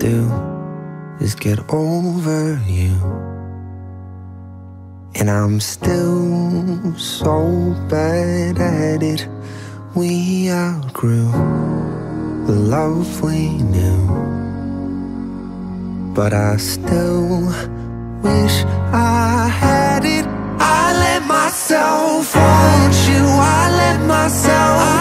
do is get over you. And I'm still so bad at it. We outgrew the love we knew, but I still wish I had it. I let myself want you, I let myself